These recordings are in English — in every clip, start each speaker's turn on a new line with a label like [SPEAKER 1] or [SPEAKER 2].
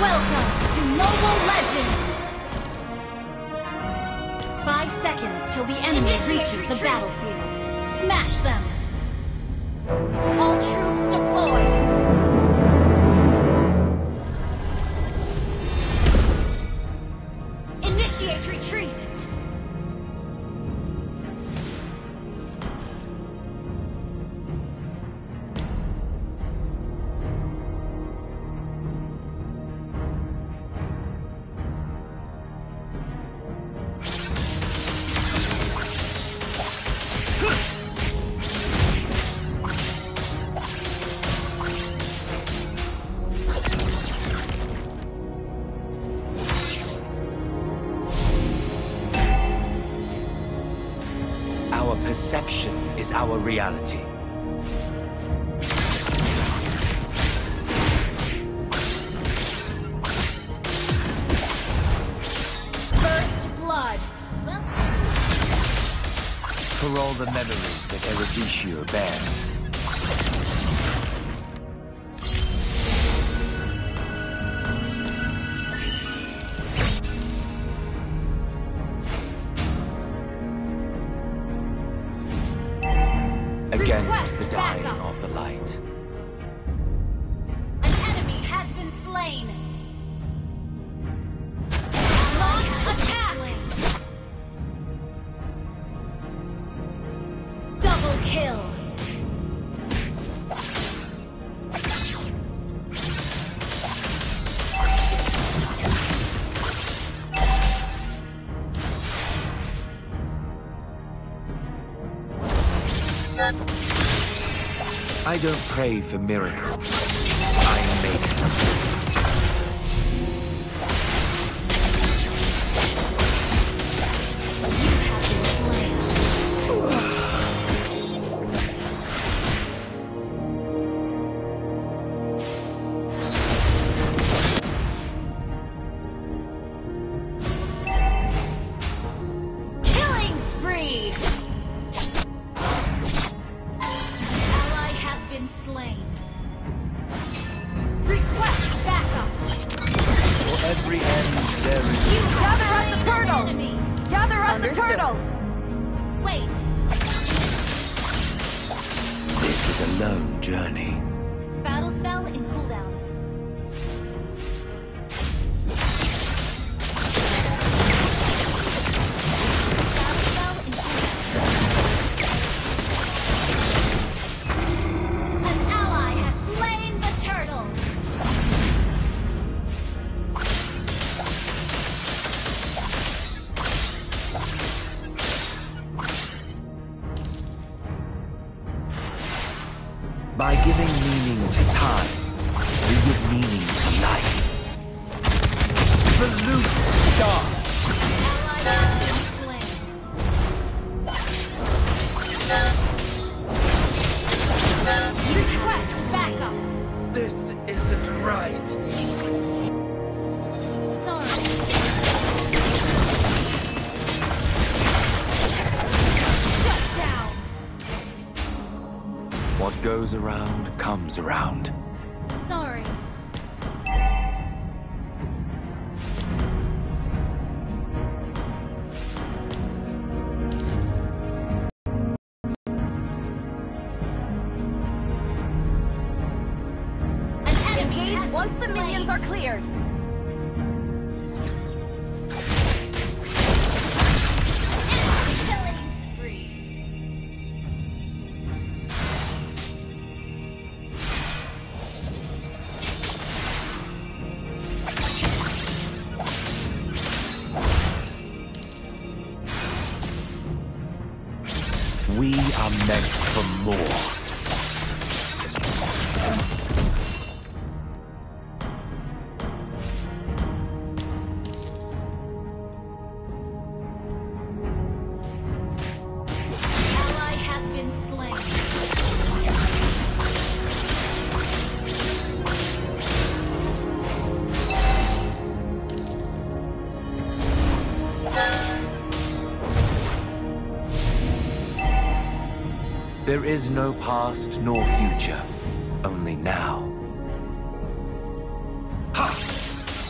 [SPEAKER 1] Welcome to Mobile Legends! 5 seconds till the enemy reaches the battlefield. Smash them! All troops deployed! Initiate retreat!
[SPEAKER 2] Our perception is our reality.
[SPEAKER 1] First blood! Well,
[SPEAKER 2] For all the memories that Eruditio bears. Against the dying of the light.
[SPEAKER 1] an enemy has been slain! Launch attack! Double kill!
[SPEAKER 2] I don't pray for miracles. I make them.
[SPEAKER 1] Killing spree! Ally has been slain. Request backup!
[SPEAKER 2] For every end there is...
[SPEAKER 1] You
[SPEAKER 3] Gather
[SPEAKER 1] have
[SPEAKER 3] up the
[SPEAKER 1] slain an
[SPEAKER 3] turtle!
[SPEAKER 1] enemy.
[SPEAKER 3] Gather up the
[SPEAKER 1] Understood.
[SPEAKER 3] turtle!
[SPEAKER 1] Wait!
[SPEAKER 2] This is a lone journey.
[SPEAKER 1] Battle spell in cooldown. Battle spell in cooldown. An ally has slain the turtle!
[SPEAKER 2] By giving meaning to time, we give meaning to life. Salute stars!
[SPEAKER 1] Ally has been slain. Request backup!
[SPEAKER 2] This isn't right.
[SPEAKER 1] Sorry. Shut down!
[SPEAKER 2] What goes around comes around.
[SPEAKER 1] Sorry. An enemy
[SPEAKER 3] Engage
[SPEAKER 1] has
[SPEAKER 3] once
[SPEAKER 1] been
[SPEAKER 3] the minions
[SPEAKER 1] slain.
[SPEAKER 3] are cleared.
[SPEAKER 1] Killing spree.
[SPEAKER 2] We are meant for more.
[SPEAKER 1] Ally has been slain.
[SPEAKER 2] There is no past nor future, only now. Ha!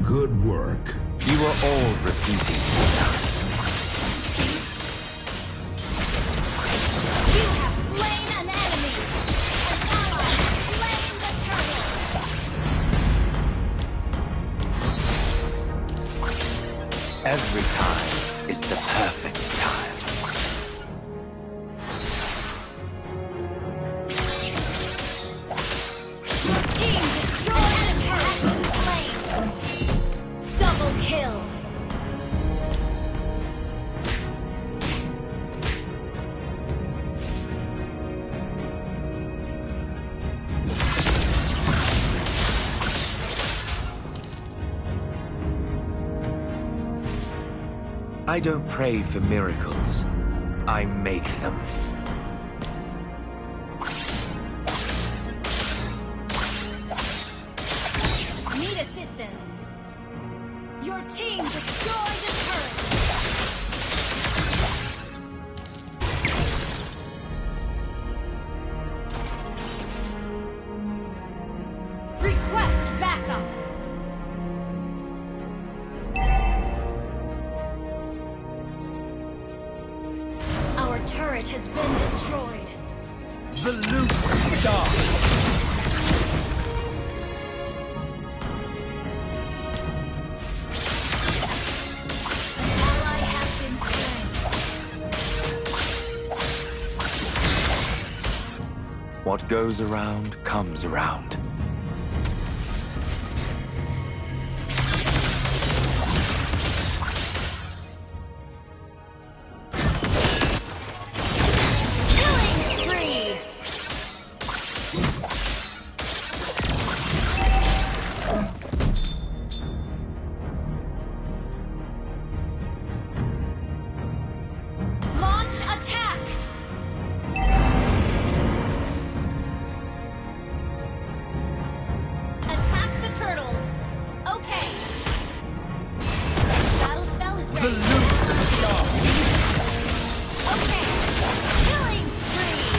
[SPEAKER 3] Good work.
[SPEAKER 2] You are all repeating yourselves.
[SPEAKER 1] You have slain an enemy! An ally has slain the turtle!
[SPEAKER 2] Every time is the perfect time.
[SPEAKER 1] Your team destroyed a turret! Slain! Double kill!
[SPEAKER 2] I don't pray for miracles. I make them.
[SPEAKER 1] Need assistance. Your team destroyed a turret. Request backup. Our turret has been destroyed.
[SPEAKER 2] The loot star.
[SPEAKER 1] Ally has been slain.
[SPEAKER 2] What goes around comes around.
[SPEAKER 1] Killing spree. Launch attack. Attack the turtle. Okay. Battle spell is ready. Okay. Killing spree.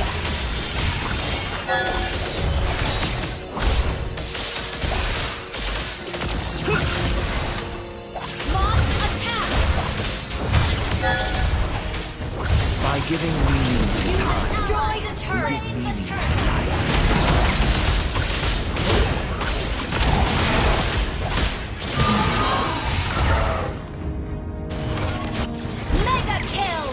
[SPEAKER 1] Launch attack.
[SPEAKER 2] By giving meaning to
[SPEAKER 1] You
[SPEAKER 2] time,
[SPEAKER 1] destroyed a turret.
[SPEAKER 2] meaning
[SPEAKER 1] The
[SPEAKER 2] to life.
[SPEAKER 1] Mega kill.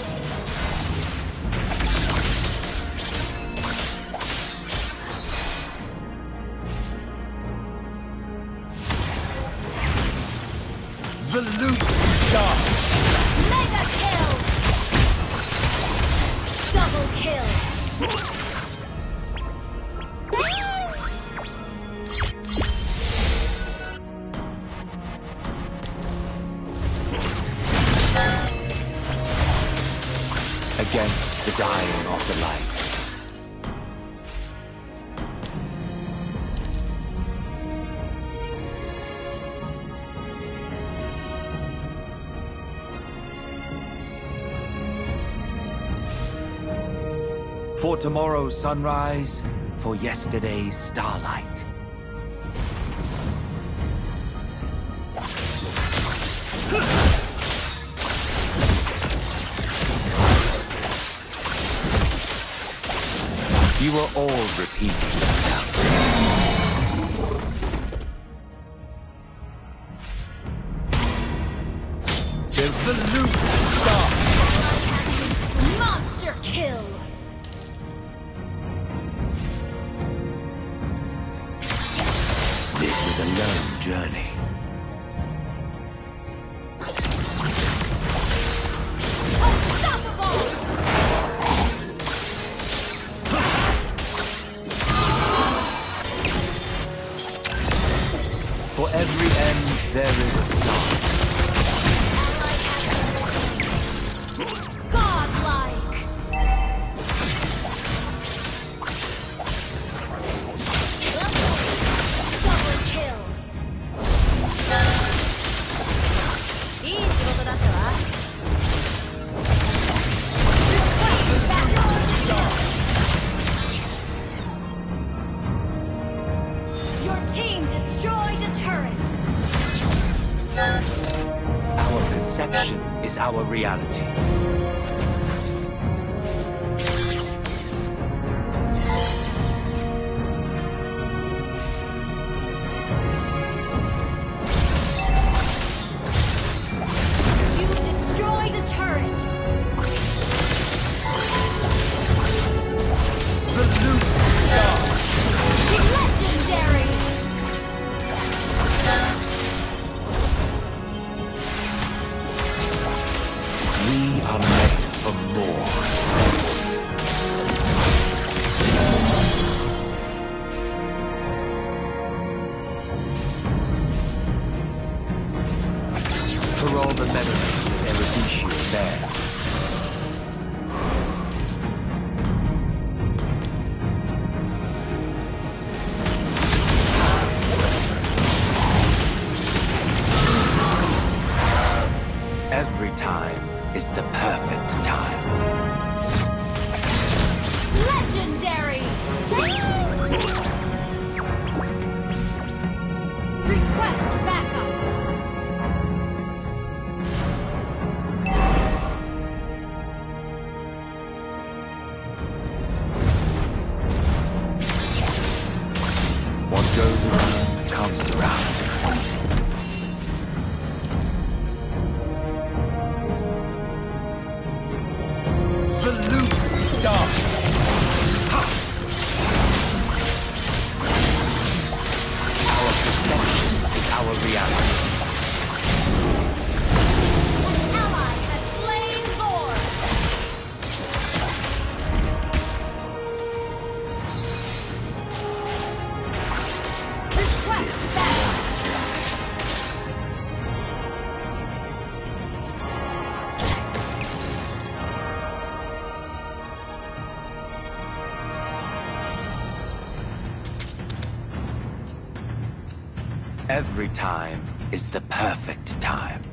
[SPEAKER 2] The loot star.
[SPEAKER 1] Mega kill. Double kill.
[SPEAKER 2] Against the dying of the light. For tomorrow's sunrise, for yesterday's starlight. You are all repeating yourselves. The loot star.
[SPEAKER 1] Monster kill.
[SPEAKER 2] This is a lone journey.
[SPEAKER 1] Unstoppable.
[SPEAKER 2] For every end, there is a start.
[SPEAKER 1] Godlike. Double kill.
[SPEAKER 2] Our perception is our reality.
[SPEAKER 1] You've destroyed a turret.
[SPEAKER 2] The loop starts.
[SPEAKER 1] Legendary.
[SPEAKER 2] We are meant for more. For all the memories that Erudition bears. Every time is the perfect time.
[SPEAKER 1] Legendary. Request backup.
[SPEAKER 2] What goes around comes around. The loop starts. Ha! Our perception is our reality.
[SPEAKER 1] An ally has slain Lord. Request backup.
[SPEAKER 2] Every time is the perfect time.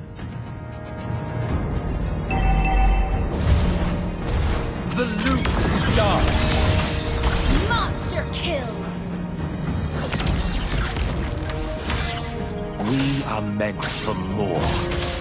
[SPEAKER 2] The loop starts.
[SPEAKER 1] Monster kill.
[SPEAKER 2] We are meant for more.